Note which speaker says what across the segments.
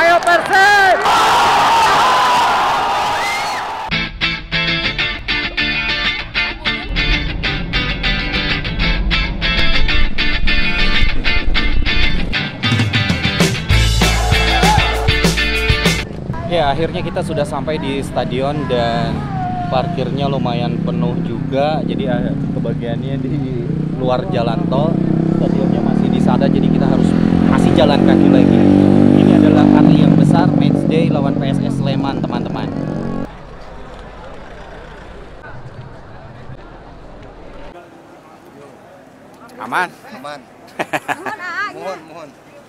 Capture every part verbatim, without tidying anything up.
Speaker 1: Ayo Persib! Ya, akhirnya kita sudah sampai di stadion dan parkirnya lumayan penuh juga. Jadi kebagiannya di luar jalan tol. Stadionnya masih di sana, jadi kita harus masih jalan kaki lagi. Ini adalah hari yang besar, matchday lawan P S S Sleman, teman-teman. Aman?
Speaker 2: Aman. Mohon, mohon.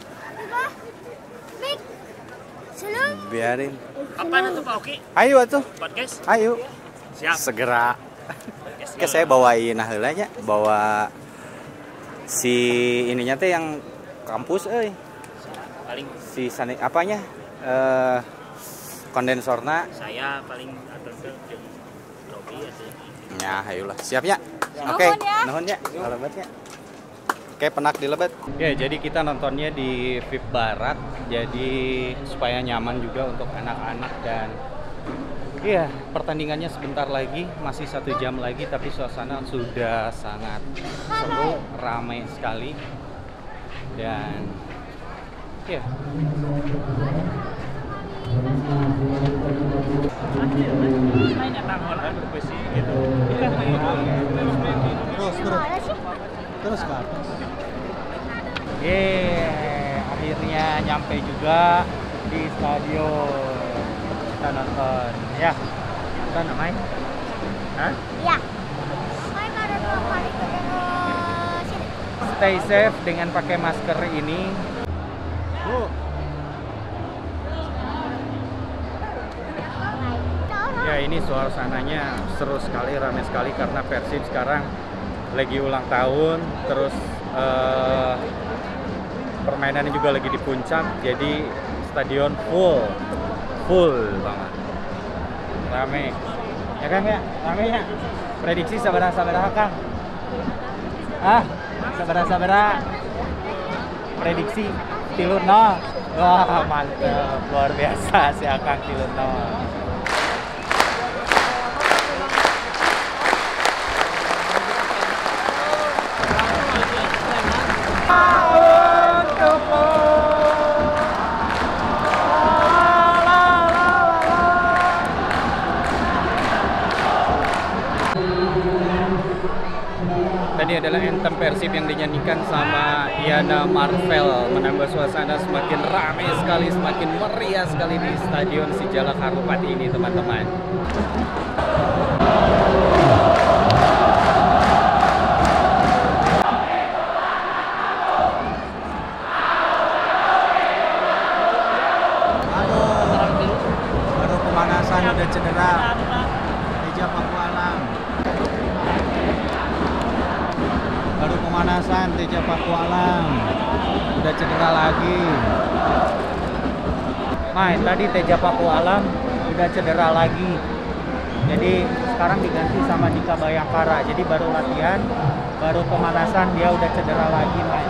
Speaker 1: Biarin.
Speaker 3: Apa itu Pak Oki?
Speaker 1: Ayo atuh.
Speaker 3: Podcast?
Speaker 1: Ayo.
Speaker 3: Siap.
Speaker 1: Segera. Oke, saya bawain heulanya, bawa si ininya teh yang kampus euy.
Speaker 3: Paling
Speaker 1: Si sani apanya? Eh kondensorna.
Speaker 3: saya paling atur ke jeung Robi atuh.
Speaker 1: Ya, ayolah. Siap ya? Oke, nuhun ya. Lebetnya. Oke, penak di Lebet. Oke, jadi kita nontonnya di V I P Barat. Jadi supaya nyaman juga untuk anak-anak dan iya, pertandingannya sebentar lagi, masih satu jam lagi, tapi suasana sudah sangat seru, ramai sekali. Dan iya.
Speaker 2: Terus, terus. Terus ke atas.
Speaker 1: Yeay, akhirnya nyampe juga di stadion. Kita nonton, ya. Kita namanya? Hah?
Speaker 4: Ya. Saya baru dua kali ke sini.
Speaker 1: Stay safe dengan pakai masker ini. Bu. Ya, ini suasananya seru sekali, ramai sekali karena Persib sekarang lagi ulang tahun, terus eh, permainannya juga lagi di puncak, jadi stadion full, full banget, rame, ya Kang ya, rame ya. Prediksi sabaraha-sabaraha Kang? Ah, sabaraha-sabaraha? Prediksi tilu nol. Wah, mantap, luar biasa si Akang tilu nol. Tadi adalah anthem Persib yang dinyanyikan sama Yana Marvel, menambah suasana semakin ramai sekali, semakin meriah sekali di Stadion Sijalak Harupat ini, teman-teman.
Speaker 2: Baru pemanasan udah cedera. Teja Pakualam. Baru pemanasan Teja Pakualam. Udah cedera lagi.
Speaker 1: Main tadi Teja Pakualam udah cedera lagi. Jadi sekarang diganti sama Dika Bayangkara. Jadi baru latihan, baru pemanasan dia udah cedera lagi, main.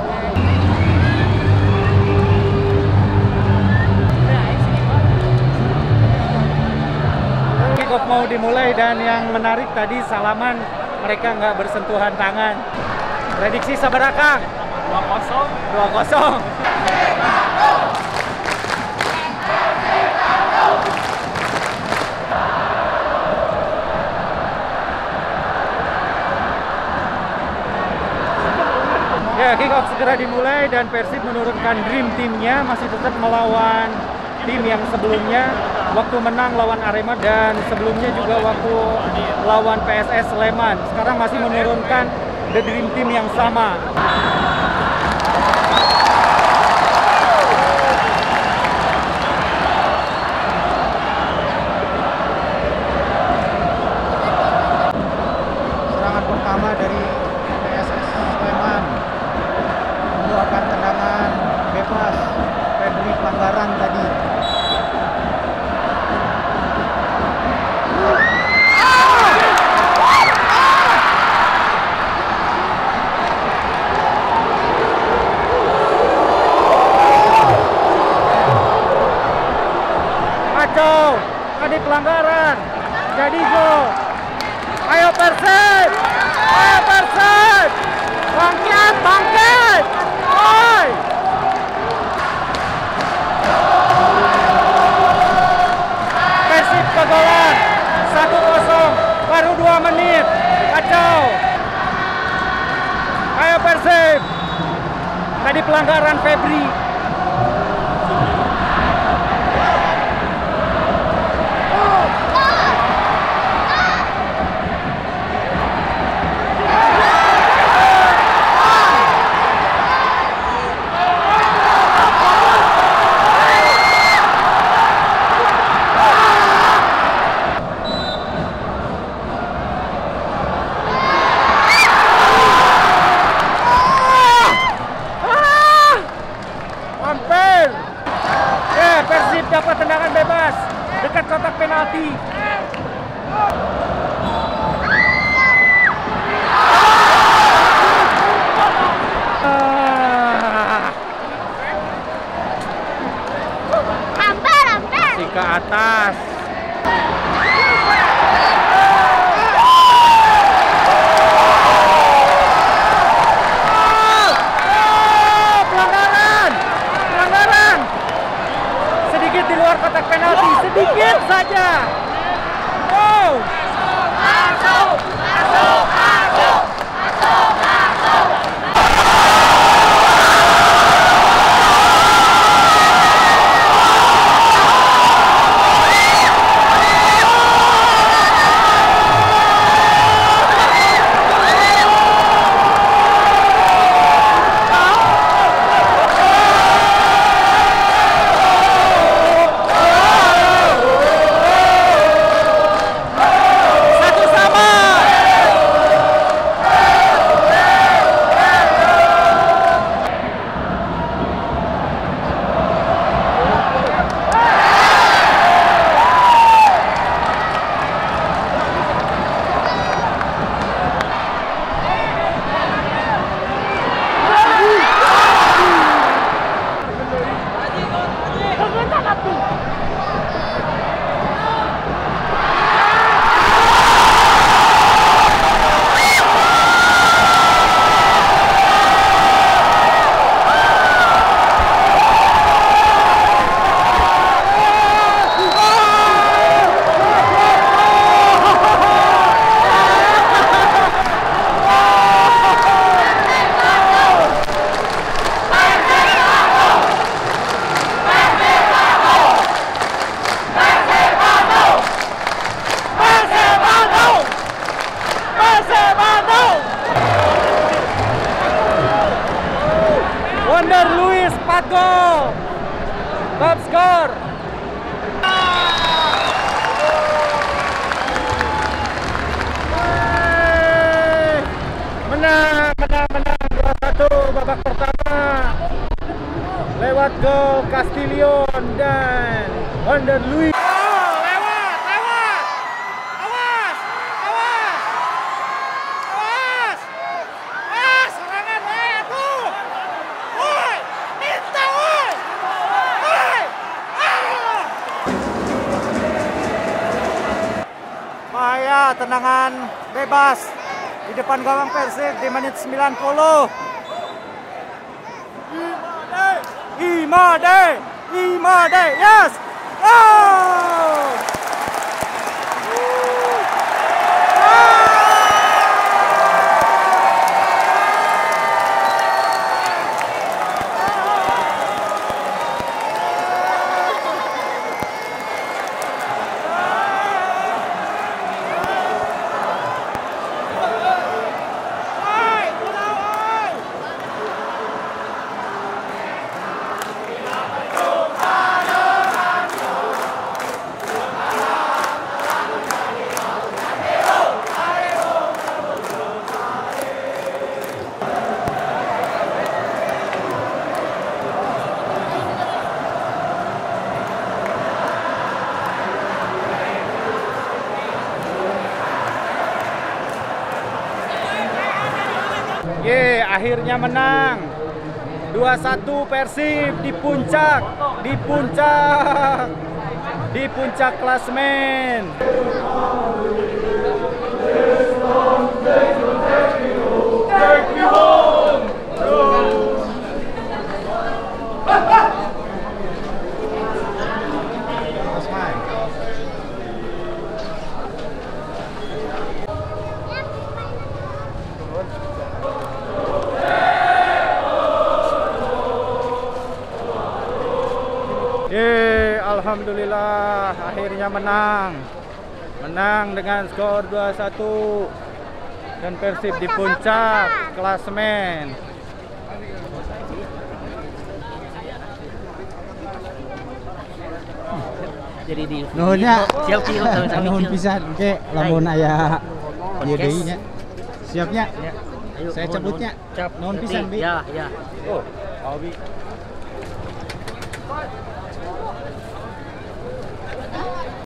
Speaker 1: Kick-off mau dimulai dan yang menarik tadi salaman mereka nggak bersentuhan tangan. Prediksi sabaraha Kang? dua kosong. dua kosong. Ya, kick-off segera dimulai dan Persib menurunkan dream teamnya, masih tetap melawan tim yang sebelumnya waktu menang lawan Arema dan sebelumnya juga waktu lawan P S S Sleman. Sekarang masih menurunkan the dream team yang sama.
Speaker 2: Serangan pertama dari P S S Sleman mengeluarkan tendangan bebas Febri pelanggaran tadi.
Speaker 1: pelanggaran. Jadi gol. Ayo Persib. Ayo Persib. Bangkit, bangkit. Oi. Persib kegolan. satu kosong. Baru dua menit. Kacau. Ayo Persib. Tadi pelanggaran Febri. Persib dapat tendangan bebas dekat kotak penalti.
Speaker 4: Hampir, hampir.
Speaker 1: Si ke atas. Di luar kotak penalti sedikit saja. Wow. Masuk, masuk, masuk, masuk, masuk. Wonder Luis empat gol. Top skor. Menang, menang, menang dua satu babak pertama. Lewat gol Castillion dan Wonder Luis. Bahaya tendangan bebas di depan gawang Persib di menit sembilan puluh. Imade, Imade, yes. Oh! Ye, akhirnya menang. dua satu Persib di puncak, di puncak. di puncak klasemen. Yeay, alhamdulillah akhirnya menang. Menang dengan skor dua satu. Dan Persib di puncak klasemen.
Speaker 3: Jadi di
Speaker 2: Nuhunnya
Speaker 3: siap ki
Speaker 2: nuhun pisan ke lamun aya ieu deui nya. Siapnya?
Speaker 3: Ayo,
Speaker 2: Saya
Speaker 3: nuhun,
Speaker 2: cabutnya.
Speaker 3: nuhun. Cap.
Speaker 2: Nuhun pisan, Bi.
Speaker 3: Ya, ya.
Speaker 1: Oh, Albi.